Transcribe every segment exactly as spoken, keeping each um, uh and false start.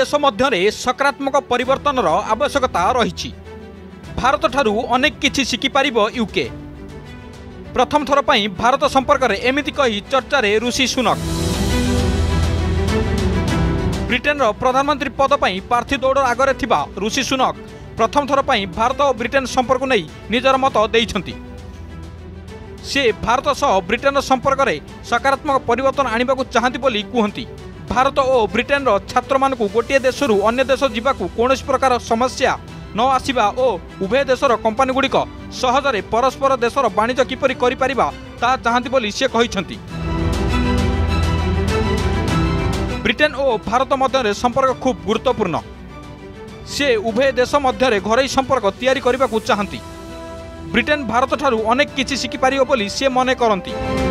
देश मध्य सकारात्मक परिवर्तन आवश्यकता रही। भारत ठारू अनेक किछि शिखि पारिबो यूके। प्रथम थर पई भारत संपर्क में एमिति कही चर्चा रे ऋषि सुनक। ब्रिटेन प्रधानमंत्री पद पर प्रार्थी दौड़ आगे थिबा ऋषि सुनक प्रथम थर पई भारत और ब्रिटेन संपर्क नहीं निजर मत देइछंती। से भारत सह ब्रिटेन संपर्क में सकारात्मक परिवर्तन आने को चाहती बोली कहती। भारत और ब्रिटेन छात्र मान गोटे देश अन्य देश जावाक कौन प्रकार समस्या न आसवा और उभय देशर कंपानी गुड़िक सहजरे परस्पर देशर वाणिज्य किपरि करि परिबा ता चाहती बोली से कहिसंती। ब्रिटेन और भारत मध्य संपर्क खूब गुरुत्वपूर्ण। से उभय देश मध्य घरोई संपर्क तैयारी करने को चाहती। ब्रिटेन भारत ठारू अनेक किछि शिखि पारिबो बोली से मने करती।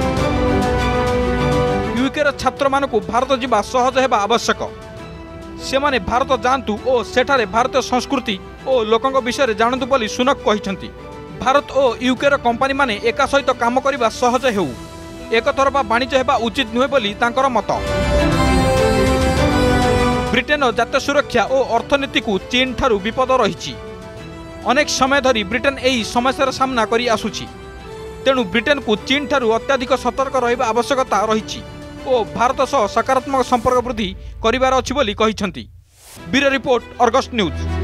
यूकेर छात्र मानकु भारत जीवा सहज हेबा आवश्यक। से माने भारत जातु और सेठारे भारतीय संस्कृति और लोकंक विषय जानतु बोली सुनक कहिसंती। भारत और यूकेर कंपानी माने एका सहित काम करिबा सहज हेउ। एक तरफा वाणिज्य हेबा उचित नुहे बोली तांकर मत। ब्रिटेन जातीय सुरक्षा और अर्थनीति को चीन ठारू विपद रही। अनेक समय धरी ब्रिटेन यही समस्यार सामना करी आसुछि। तेणु ब्रिटेन को चीन ठारू अत्याधिक सतर्क रहिबा आवश्यकता रही और भारत सह सकारात्मक संपर्क वृद्धि करिवार अछि बोली कहिसंती। Bureau report, Argus news.